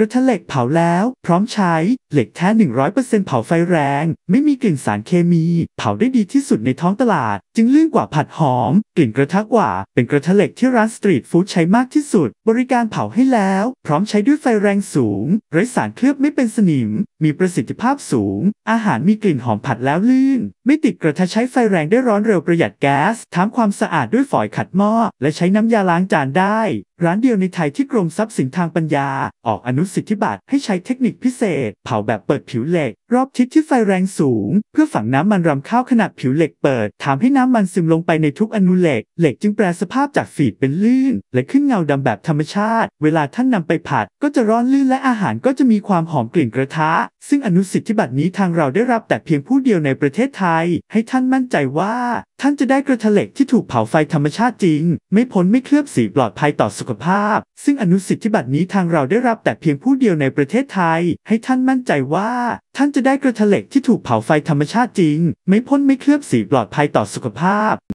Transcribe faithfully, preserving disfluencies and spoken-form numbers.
ระทะเหล็กเผาแล้วพร้อมใช้เหล็กแท้ หนึ่งร้อยเปอร์เซ็นต์ เผาไฟแรงไม่มีกลิ่นสารเคมีเผาได้ดีที่สุดในท้องตลาดจึงลื่นกว่าผัดหอมกลิ่นกระทะกว่าเป็นกระทะเหล็กที่ร้านสตรีทฟู้ดใช้มากที่สุดบริการเผาให้แล้วพร้อมใช้ด้วยไฟแรงสูงไร้สารเคลือบไม่เป็นสนิมมีประสิทธิภาพสูงอาหารมีกลิ่นหอมผัดแล้วลื่นไม่ติดกระทะใช้ไฟแรงได้ร้อนเร็วประหยัดแก๊สทำความสะอาดด้วยฝอยขัดหม้อและใช้น้ำยาล้างจานได้ร้านเดียวในไทยที่กรมทรัพย์สินทางปัญญาออกอนุสิทธิบัตรให้ใช้เทคนิคพิเศษเผาแบบเปิดผิวเหล็กรอบทิศที่ไฟแรงสูงเพื่อฝังน้ำมันรำเข้าขณะผิวเหล็กเปิดทำให้น้ำมันซึมลงไปในทุกอนุเหล็กเหล็กจึงแปรสภาพจากฝีดเป็นลื่นและขึ้นเงาดำแบบธรรมชาติเวลาท่านนำไปผัดก็จะร้อนลื่นและอาหารก็จะมีความหอมกลิ่นกระทะซึ่งอนุสิทธิบัตรนี้ทางเราได้รับแต่เพียงผู้เดียวในประเทศไทยให้ท่านมั่นใจว่าท่านจะได้กระทะเหล็กที่ถูกเผาไฟธรรมชาติจริงไม่พ้นไม่เคลือบสีปลอดภัยต่อสุขภาพซึ่งอนุสิทธิบัตรนี้ทางเราได้รับแต่เพียงผู้เดียวในประเทศไทยให้ท่านมั่นใจว่าท่านจะได้กระทะเหล็กที่ถูกเผาไฟธรรมชาติจริงไม่พ่นไม่เคลือบสีปลอดภัยต่อสุขภาพ